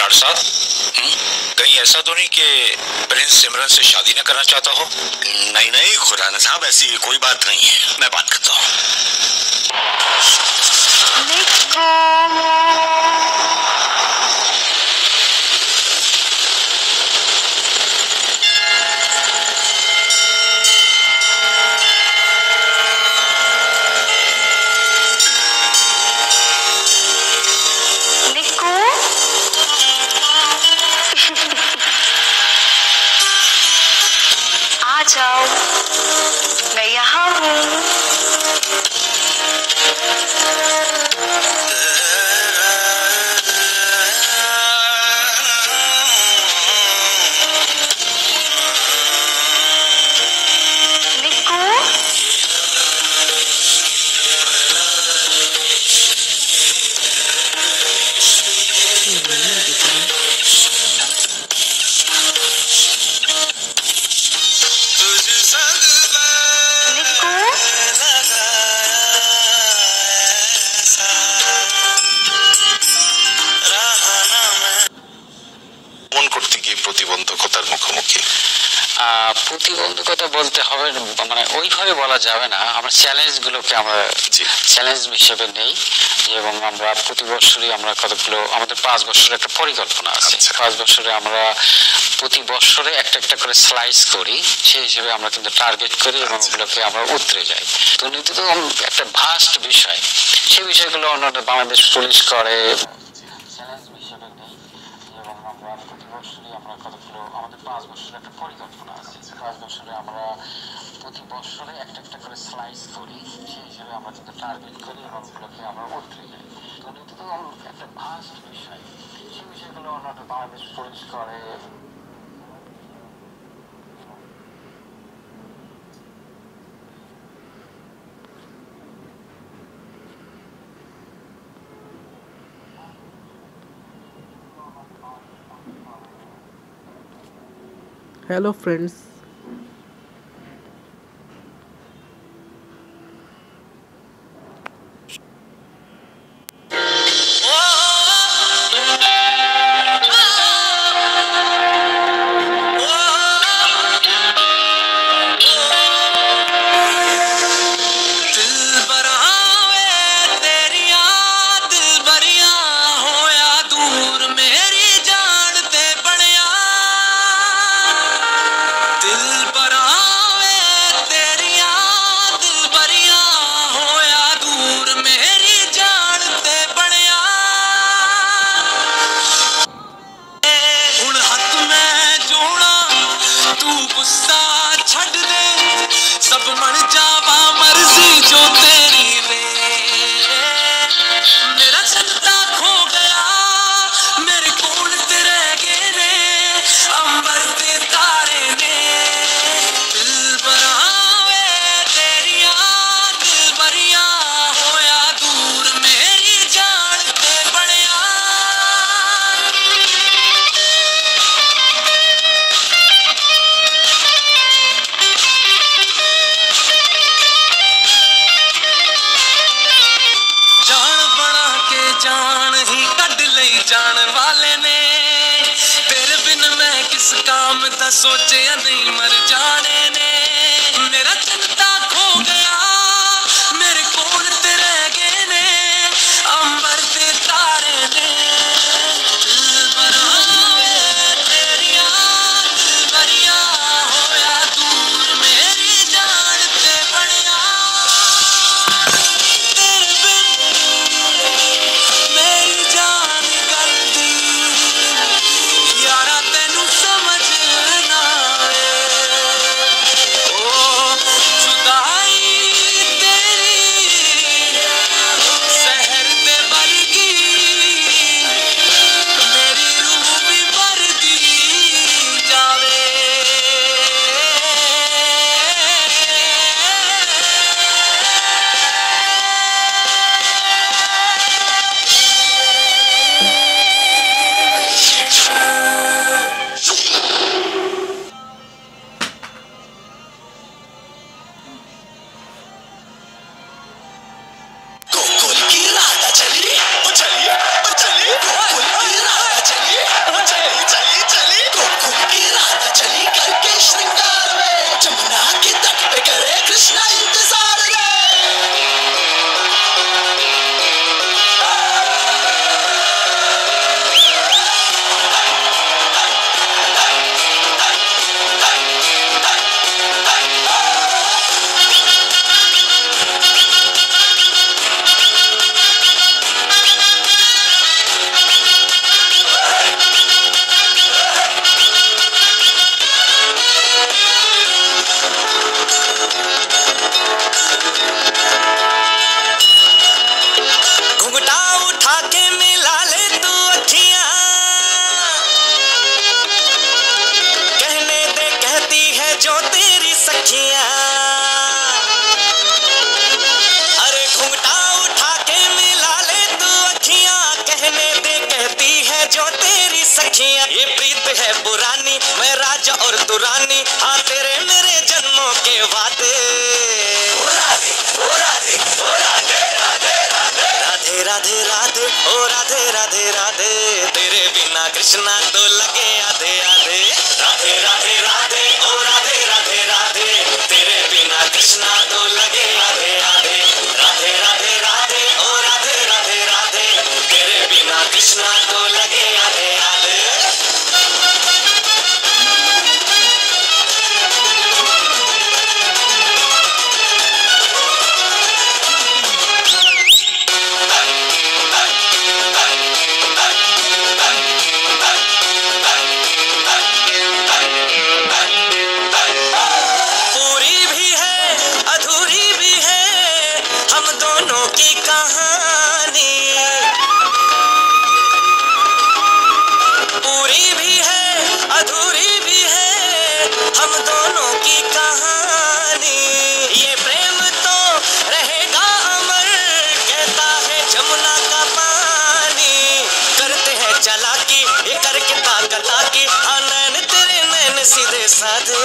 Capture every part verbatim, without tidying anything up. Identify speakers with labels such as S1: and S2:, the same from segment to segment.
S1: तुम्हारे साथ? कहीं ऐसा तो नहीं कि प्रिंस सिमरन से शादी न करना चाहता हो?
S2: नहीं नहीं खुराना साहब, ऐसी कोई बात नहीं है, मैं बात करता हूँ।
S3: आ जाओ, मैं यहाँ हूँ।
S2: প্রতিবন্ধকতার মুখোমুখি।
S4: প্রতিবন্ধকতা বলতে হবে মানে ওইভাবে বলা যাবে না, আমরা চ্যালেঞ্জগুলোকে আমরা চ্যালেঞ্জ হিসেবে নেই এবং আমরা প্রতি বছরই আমরা কতগুলো আমাদের পাঁচ বছরের একটা পরিকল্পনা আছে। পাঁচ বছরে আমরা প্রতি বছরে একটা একটা করে স্লাইস করি, সেই হিসেবে আমরা কিন্তু টার্গেট করি এবং ওগুলোকে আমরা উতরে যাই। দুর্নীতি তো একটা ভাস্ট বিষয়, সেই বিষয়গুলো অন্যটা বাংলাদেশ পুলিশ করে চ্যালেঞ্জ হিসেবে নেই এবং আমরা প্রতি বছরই আমরা কতগুলো আমাদের পাঁচ বছরের একটা পরিকল্পনা আছে। পাঁচ বছরে আমরা প্রতি বছরে একটা একটা করে স্লাইস করি, সেই হিসেবে আমরা কিন্তু টার্গেট করি এবং ওগুলোকে আমরা উতরে যাই। দুর্নীতি তো একটা ভাস্ট বিষয়, সেই বিষয়গুলো অন্যটা বাংলাদেশ পুলিশ করে।
S5: Hello friends,
S6: सोचे नहीं मर जाने ने मेरा चिंता खो गया मेरे कोल ते रह गए ने अंबर ते तारे ने दिल बनावे तेरिया दिल भरिया होया दूर मेरी जान ते बनिया तेरे बिन मेरी जान गलती यारा तेनू समझ उठा के मिला ले तू अखियां, कहने दे कहती है जो तेरी सखियां। अरे घूंघटा उठा के मिला ले तू अखियां, कहने दे कहती है जो तेरी सखियां। ये प्रीत है पुरानी, मैं राजा और तू रानी, हाँ तेरे मेरे जन्मों के वादे। राधे राधे राधे ओ राधे राधे राधे, तेरे बिना कृष्णा तो लगे आधे आधे। राधे राधे राधे ओ राधे राधे राधे, तेरे बिना कृष्णा तो लगे आधे आधे। राधे राधे राधे ओ राधे राधे राधे, तेरे बिना कृष्णा तो लगे आधे आधे। पूरी भी है अधूरी भी है हम दोनों की कहानी, पूरी भी है अधूरी भी है हम दोनों की कहानी। ये प्रेम तो रहेगा अमर, कहता है जमुना का पानी। करते हैं चालाकी ये करके ताकला की, हाँ नैन तेरे नैन सीधे साधे।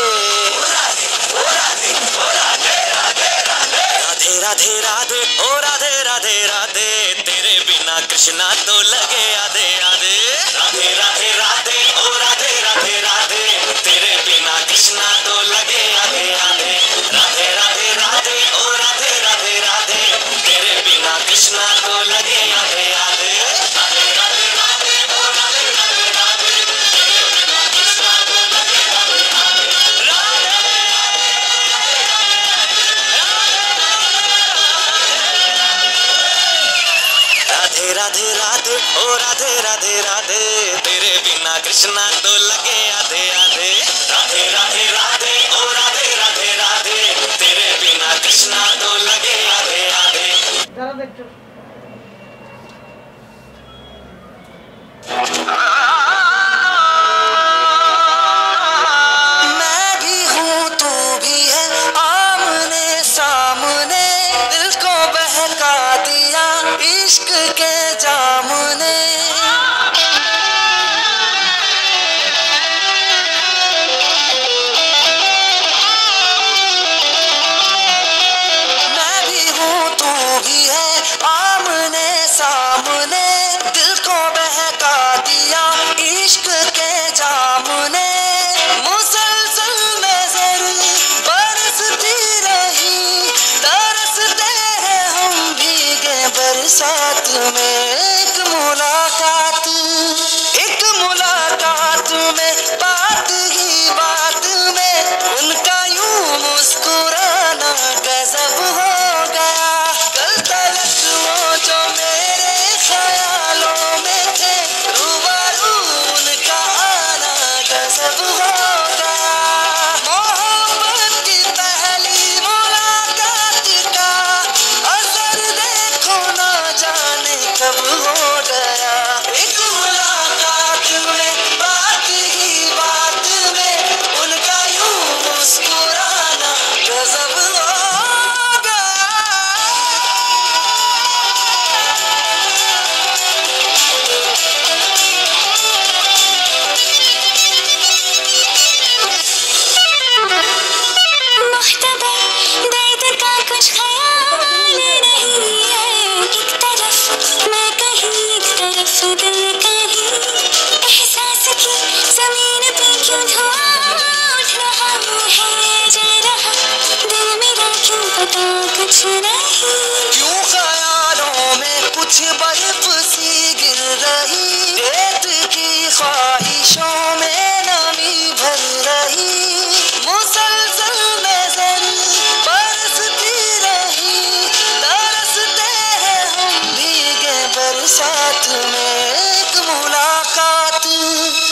S6: राधे राधे राधे ओ राधे राधे राधे, तेरे बिना कृष्णा तो लगे आधे आधे। राधे राधे राधे ओ राधे राधे राधे, तेरे बिना कृष्णा तो लगे आधे आधे। राधे राधे राधे ओ राधे राधे राधे, तेरे बिना कृष्णा तो लगे आधे आधे। राधे राधे राधे ओ राधे राधे राधे, तेरे बिना कृष्णा तो लगे आधे आधे। राधे राधे राधे ओ राधे राधे राधे, तेरे बिना कृष्णा तो लगे आधे आधे। राधे राधे राधे ओ राधे राधे राधे, तेरे बिना कृष्णा तो लगे आधे आधे। मैं भी हूँ तू भी है आमने सामने, दिल को बहका दिया इश्क के जाम ने। मैं भी हूँ तू भी है आमने सामने, दिल को बहका दिया इश्क के जाम ने। मुसलसल नजर बरसती रही, तरसते हैं हम भीगे बरसात में। एक मुलाकात एक मुलाकात में, बात ही बात में उनका यूं मुस्कुराना गजब हो गया। कल तलक वो जो मेरे ख्यालों में थे, रूबरू उनका आना गजब हो गया। मोहब्बत की पहली मुलाकात का असर देखो ना जाने कब हो गया। एक मुलाकात में बात ही बात में उनका यूं मुस्कुराना गजब हो गया।
S3: मुख्तबर दर्द का कुछ ख्याल नहीं है, एक तरफ मैं कहीं एक तरफ दिल कहीं। एहसास की जमीन पे क्यों धुआं उठ रहा है, जल रहा दिल मेरा क्यों पता कुछ नहीं।
S6: क्यों ख्यालों में कुछ बर्फ सी गिर रही, रेत की ख्वाहिशों में नमी भर रही। मुसलसल नजर बरसती रही, तरसते हैं हम भीगे बरसात में। एक मुलाकात